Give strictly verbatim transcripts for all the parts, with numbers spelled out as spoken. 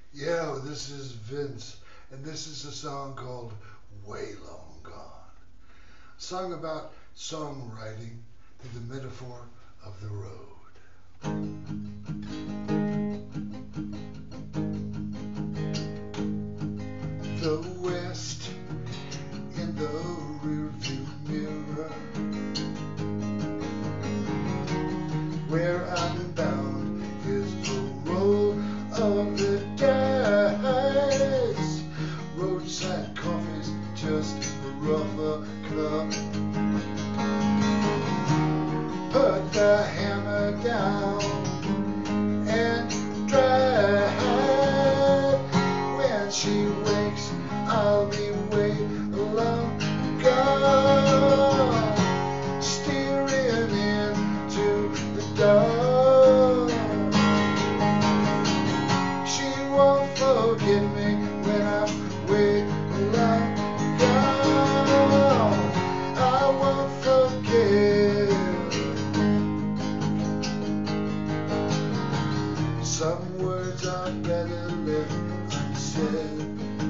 Yeah, this is Vince, and this is a song called Way Long Gone. A song about songwriting through the metaphor of the road. The West in the rearview mirror, where I'm bound is the roll of the dice. Roadside coffee's just a rougher club. Put the hammer down and drive. When she wakes, I'll be way long gone, steering into the dark. She won't forget me when I'm way long gone. I won't forget. Some words are better left unsaid.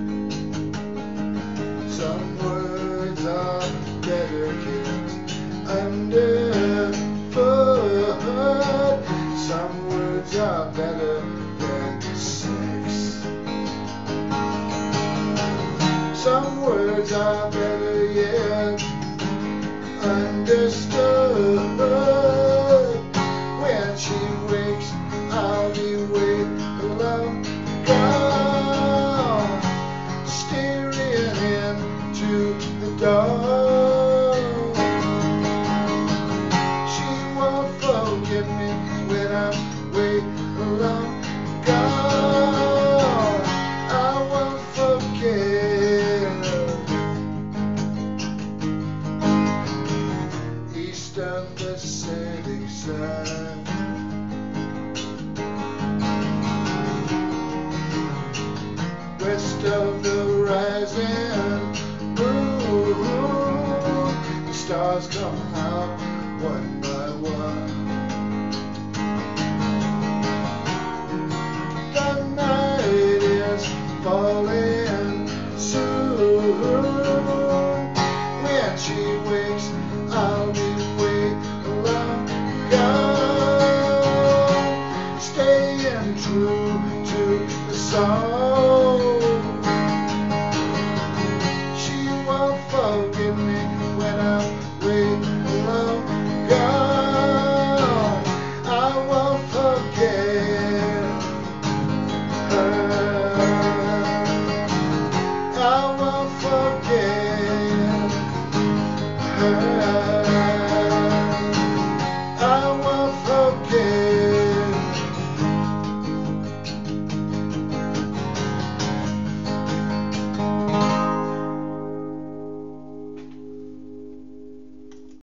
Some words are better kept underfoot. Some words are better than sex. Some words are better yet understood. When she wakes, I'll be way long gone, steering into the dark. She won't forget me when I'm way long gone. I won't forget. East of the setting sun, west of the rising